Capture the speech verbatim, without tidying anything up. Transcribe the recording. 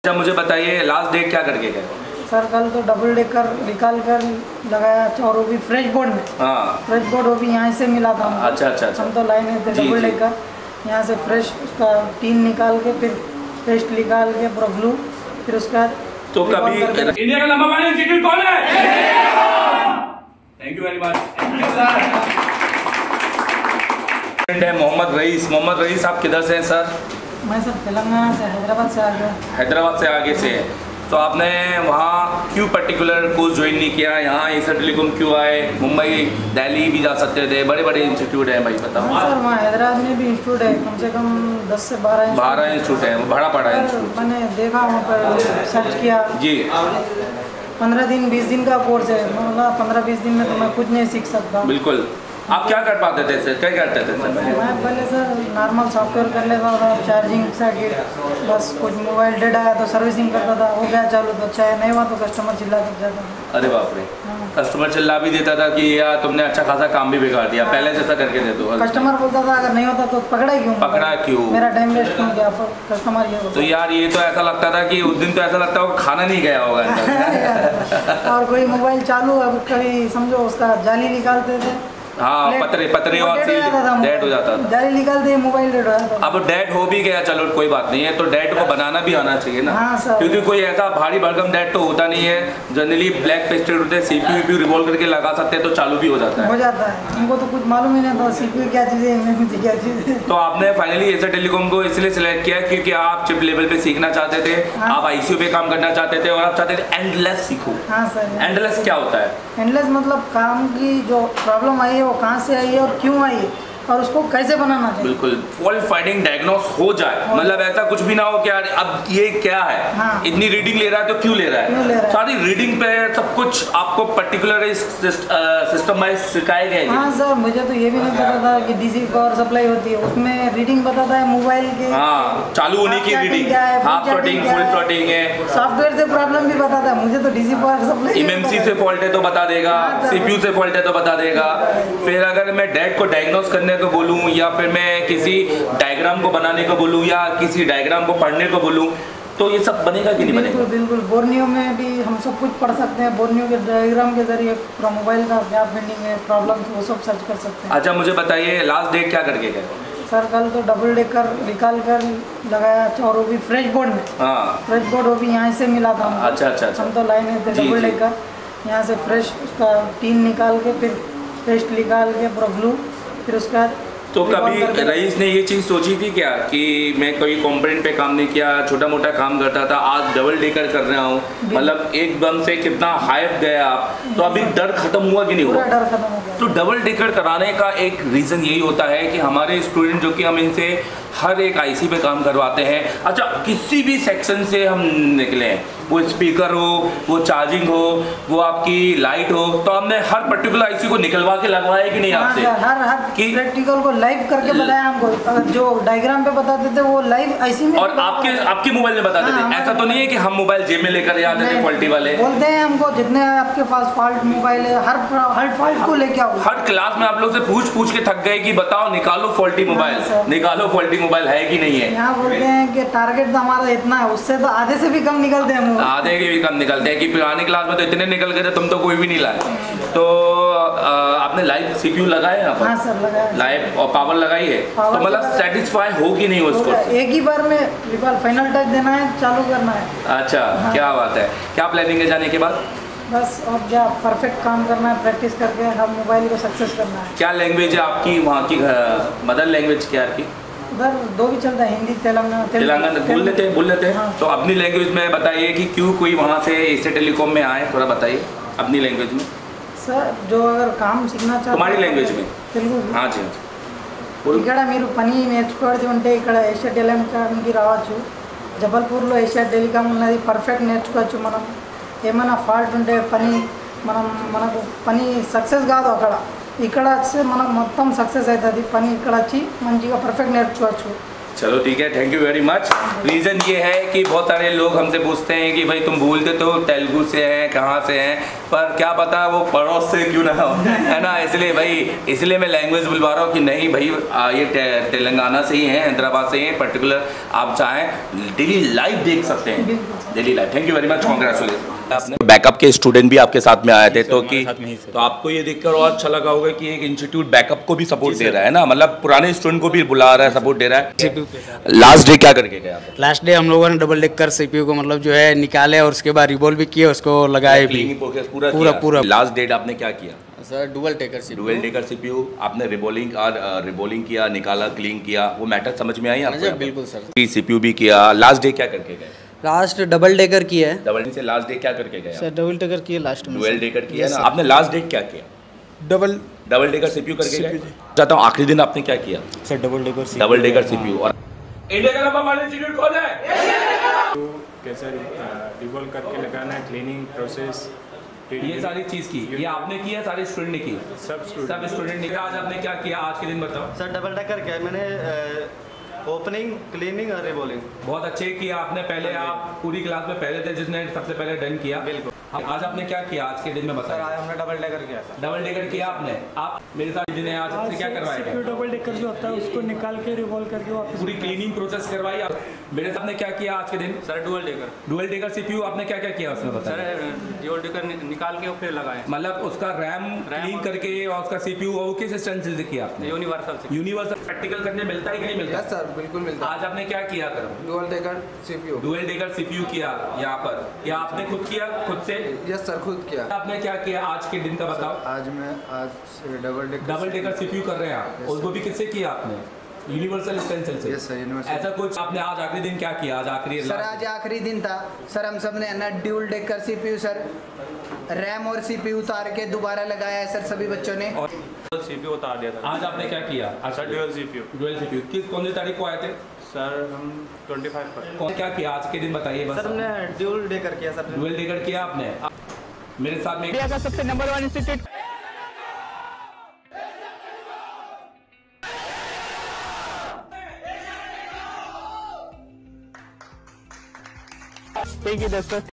अच्छा मुझे बताइए लास्ट डेट क्या करके गए? सर कल तो डबल डेकर निकाल कर लगाया और वो भी फ्रेश बोर्ड में। हाँ फ्रेश बोर्ड वो भी यहाँ से मिला था हमको। अच्छा अच्छा अच्छा हम तो लाए नहीं थे डबल डेकर, यहाँ से फ्रेश उसका टीन निकाल के फिर पेस्ट निकाल के पूरा ग्लू, फिर उसका तो कभी इंडिया का नंबर वन इंस्टीट्यूट कौन है? Thank you very much. Mohammad Rais. Mohammad Rais आप किधर से हैं सर? मैं सर तेलंगाना से, हैदराबाद से आ गया। हैदराबाद से आगे से है। तो आपने वहाँ क्यों पर्टिकुलर कोर्स ज्वाइन नहीं किया? यहाँ एशिया टेलीकॉम क्यों आए? मुंबई दिल्ली भी जा सकते थे, बड़े बड़े इंस्टीट्यूट हैं भाई, बताओ। हाँ सर वहाँ हैदराबाद में भी इंस्टीट्यूट है, कम से कम दस से बारह बारह इंस्टीट्यूट है, वो बड़ा बड़ा है। मैंने देखा वहाँ पर सर्च किया जी। पंद्रह दिन बीस दिन का कोर्स है, मतलब पंद्रह बीस दिन में तो मैं कुछ नहीं सीख सकता। बिल्कुल। आप क्या कर पाते थे सर? क्या करते थे सर? मैं पहले सर नॉर्मल सॉफ्टवेयर कर लेता था, चार्जिंग सर्किट, बस कुछ मोबाइल डेड आया तो सर्विसिंग करता था, हो गया चालू तो अच्छा है, नहीं हुआ तो कस्टमर चिल्ला तक जाता था। अरे बाप रे। कस्टमर चिल्ला भी देता था कि यार तुमने अच्छा खासा काम भी बिगाड़ दिया, पहले से ऐसा करके दे दो। कस्टमर बोलता था अगर नहीं होता तो पकड़ा क्यों? पकड़ा क्यों? मेरा टाइम वेस्ट क्यों किया? कस्टमर ये तो यार ये तो ऐसा लगता था कि उस दिन तो ऐसा लगता है वो खाना नहीं गया होगा। और कोई मोबाइल चालू अब कभी समझो उसका जाली निकालते थे। हाँ पतरे पतरे और सील डेड हो जाता था, जाली निकालते मोबाइल डेड हो जाता था। अब डेड हो भी गया चलो कोई बात नहीं है, तो डेड को बनाना भी आना चाहिए ना। हाँ सर। क्योंकि कोई ऐसा भारी भरकम डेड तो होता नहीं है, जनरली ब्लैक पेस्टेड होते हैं, सीपीयू वीपीयू रिवॉल्व करके लगा सकते हैं तो चालू भी हो जाता है। हो जाता है, हमको तो कुछ मालूम ही नहीं था सीपीयू क्या चीज़ है, मेमोरी क्या चीज़ है। तो आपने फाइनली एशिया टेलीकॉम को इसलिए सिलेक्ट किया क्योंकि आप चिप लेवल पे सीखना चाहते थे, आप आईसीयू पे काम करना चाहते थे और आप चाहते थे एंडलेस सीखो। हाँ सर। एंडलेस क्या होता है? एंडलेस मतलब काम की जो प्रॉब्लम आई है वो कहाँ से आई है और क्यों आई है और उसको कैसे बनाना चाहिए। बिल्कुल फॉल्ट फाइंडिंग डायग्नोस हो जाए, मतलब ऐसा कुछ भी ना हो कि यार अब ये क्या है। हाँ। इतनी रीडिंग ले रहा है तो क्यों ले रहा है, क्यों ले रहा है? सारी रीडिंग पे सब कुछ आपको पर्टिकुलर सिस्टम वाइज सिखाए गए। हाँ सर मुझे तो ये भी नहीं पता था कि डीसी पावर सप्लाई होती है, उसमें रीडिंग बताता है मोबाइल के। हाँ चालू होने की reading, half floating full floating है, सॉफ्टवेयर से प्रॉब्लम भी बताता है, मुझे तो डीसी पावर सप्लाई एमएमसी से फॉल्ट है तो बता देगा, सीपीयू से फॉल्ट है तो बता देगा। फिर अगर मैं डेड को डायग्नोस करने को बोलूँ या फिर मैं किसी डायग्राम को बनाने को बोलूँ या किसी डायग्राम को पढ़ने को बोलूँ तो ये सब बनेगा कि नहीं बनेगा? बिल्कुल बिल्कुल। बोर्नियो में भी हम सब कुछ पढ़ सकते हैं, बोर्नियो के डायग्राम के जरिए पूरा मोबाइल का क्या फील्डिंग है, प्रॉब्लम वो सब सर्च कर सकते हैं। अच्छा मुझे बताइए लास्ट डेट क्या करके गए? सर कल तो डबल डेकर निकाल कर लगाया और वो भी फ्रेश बोर्ड में। हाँ फ्रेश बोर्ड वो भी यहाँ से मिला था हमको। अच्छा अच्छा अच्छा। हम तो लाए नहीं थे डबल डेकर, यहाँ से फ्रेश उसका टीन निकाल के फिर पेस्ट निकाल के पूरा ग्लू, फिर उसका। तो कभी रईस ने ये चीज़ सोची थी क्या कि मैं कोई कंपोनेंट पे काम नहीं किया, छोटा मोटा काम करता था, आज डबल डेकर कर रहा हूँ, मतलब एकदम से कितना हाइप गया आप, तो अभी डर खत्म हुआ कि नहीं हुआ? डर खत्म हो गया। तो डबल डेकर कराने का एक रीज़न यही होता है कि हमारे स्टूडेंट जो कि हम इनसे हर एक आईसी पे काम करवाते हैं, अच्छा किसी भी सेक्शन से हम निकले हैं, वो स्पीकर हो, वो चार्जिंग हो, वो आपकी लाइट हो, तो हमने हर पर्टिकुलर आईसी को निकलवा के लगवाया कि नहीं आपसे? हर हर प्रैक्टिकल को लाइव करके बताया हमको, जो डायग्राम पे बताते थे वो लाइव आईसी में। और आपके आपके मोबाइल में बताते थे? ऐसा तो नहीं है कि हम मोबाइल जेब में लेकर आते थे फॉल्टी वाले? बोलते हैं हमको जितने आपके पास फॉल्ट मोबाइल है हर हर फॉल्ट को लेके आओ। हर क्लास में आप लोग से पूछ पूछ के थक गए कि बताओ निकालो फॉल्टी मोबाइल, निकालो फॉल्टी मोबाइल है कि नहीं है। यहाँ बोलते हैं कि टारगेट तो हमारा इतना है, उससे तो आधे से भी कम निकलते हैं, आधे के भी कम निकलते हैं कि पुरानी क्लास में तो इतने निकल गए थे, तुम तो कोई भी नहीं लाए। तो आ, आपने लाइव सीपीयू लगाया यहाँ पर? हाँ सर लगाया। लाइव और पावर लगाई है, तो मतलब सेटिस्फाई हो कि नहीं उसको? एक ही बार में फाइनल टच देना है, चालू करना है। अच्छा हाँ। क्या बात है, क्या प्लानिंग है जाने के बाद? बस और क्या परफेक्ट काम करना है, प्रैक्टिस करके हम मोबाइल को सक्सेस करना है। क्या लैंग्वेज है आपकी वहाँ की, मदर लैंग्वेज क्या है आपकी? उधर दो भी चलता है, हिंदी तेलंगाना। तेलंगाना बोल लेते हैं बोल लेते हैं हाँ। तो अपनी लैंग्वेज में बताइए कि क्यों कोई वहाँ से एशिया टेलीकॉम में आए, थोड़ा बताइए अपनी लैंग्वेज में। सर जो अगर काम सीखना चाहते तुम्हारी लैंग्वेज में? తెలుగు हाँ जी ఇక్కడ మీరు పని నేర్చుకోవడం ఉంటే ఇక్కడ ఏషియా టెలికాంకి రావచ్చు, జబల్పూర్లో ఏషియా టెలికాం ఉన్నది, పర్ఫెక్ట్ నేర్చుకోవచ్చు. మనం ఏమైనా ఫాల్ట్ ఉంటే పని మనం మనకు పని సక్సెస్ కాదు అక్కడ, ఇక్కడ వచ్చి మనకు మొత్తం సక్సెస్ అవుతుంది పని, ఇక్కడ వచ్చి మంచిగా పర్ఫెక్ట్ నేర్చుకోవచ్చు. चलो ठीक है, thank you very much. Reason ये है कि बहुत सारे लोग हमसे पूछते हैं कि भाई तुम बोलते तो तेलुगु से हैं, कहाँ से हैं, पर क्या पता वो पड़ोस से क्यों ना हो, है ना। इसलिए भाई इसलिए मैं लैंग्वेज बुलवा रहा हूँ कि नहीं भाई आ, ये तेलंगाना से ही हैं, हैदराबाद से ही हैं। पर्टिकुलर आप चाहें डेली लाइव देख सकते हैं, daily live. Thank you very much, congratulation. आपने बैकअप के स्टूडेंट भी आपके साथ में आए थे, तो कि तो आपको ये देखकर और अच्छा लगा होगा कि एक इंस्टीट्यूट बैकअप को भी सपोर्ट दे रहा है ना, मतलब पुराने स्टूडेंट को भी बुला रहा है, सपोर्ट दे रहा है। लास्ट डे क्या करके गए आप? लास्ट डे हम लोगों ने डबल डेकर सीपीयू को मतलब जो है निकाले और उसके बाद रिवॉल्व भी किए, उसको लगाए भी पूरा पूरा पूरा। लास्ट डेट आपने क्या किया sir? Dual decker CPU. Dual decker CPU आपने रिबोलिंग और रिबोलिंग किया, निकाला, क्लीन किया, वो मैटर समझ में आई आपको? बिल्कुल सर। सीपीयू भी किया। लास्ट डे क्या करके गए? लास्ट डबल डेकर किया है। डबल से लास्ट डे क्या करके गए? सर डबल डेकर किया लास्ट में। डुअल डेकर किया ना आपने। लास्ट डे क्या किया? डबल डबल डेकर सीपीयू करके गए। चाहता हूँ आखिरी दिन आपने क्या किया? Sir double decker double decker CPU. और इंडिया का नंबर वन इंस्टीट्यूट कौन है? कैसे रिवॉल्व करके लगाना है, क्लीनिंग प्रोसेस, ये सारी चीज की ये आपने की है, सारे स्टूडेंट ने की? सब स्टूडेंट सब स्टूडेंट ने। आज आपने क्या किया आज के दिन बताओ? सर डबल डेकर क्या है, मैंने ओपनिंग, क्लीनिंग और रिबॉलिंग। बहुत अच्छे किया आपने। पहले आप पूरी क्लास में पहले थे जिसने सबसे पहले डन किया। बिल्कुल। आज आपने क्या किया आज के दिन में बताया? आज हमने डबल डेकर किया सर। डबल डेकर किया आपने। आप मेरे साथ जिन्हें आज आपसे क्या करवाया? डबल डेकर जो होता है उसको निकाल के रिवॉल्व करके वापस पूरी क्लीनिंग प्रोसेस करवाई आप। मेरे साथ ने क्या किया आज के दिन? Sir dual decker. Dual decker CPU आपने क्या क्या किया उसमें बताया? सर डुअल डेकर निकाल के फिर लगाए, मतलब उसका रैम क्लीन करके और उसका सीपीयू वो किस स्ट्रेंथ से किया आपने? यूनिवर्सल से। यूनिवर्सल प्रैक्टिकल करने मिलता है कि नहीं मिलता? सर बिल्कुल मिलता आज आपने क्या किया करो? Dual decker CPU. Dual decker CPU किया यहाँ पर, या आपने खुद किया खुद से? यस सर खुद किया। आपने क्या किया आज के दिन का बताओ? आज मैं आज double decker double decker CPU कर रहे हैं आप, और वो भी किससे किया आपने? यूनिवर्सल स्टेंसिल से। Yes sir universal. ऐसा कुछ आपने आज आखिरी दिन क्या किया? आज आखिरी सर आज आखिरी दिन था सर, हम सब ने ना dual decker CPU sir RAM और सीपीयू उतार के दोबारा लगाया है सर सभी बच्चों ने। और सीपीयू उतार दिया था। आज आपने क्या किया? Sir dual CPU. Dual CPU किस कौन सी तारीख को आए थे? सर हम पच्चीस पर। कौन क्या किया आज के दिन बताइए बस। सर हमने डुअल डेकर किया सर। डुअल डेकर किया आपने। मेरे साथ में इंडिया का सबसे नंबर वन इंस्टीट्यूट ठीक है दोस्तों।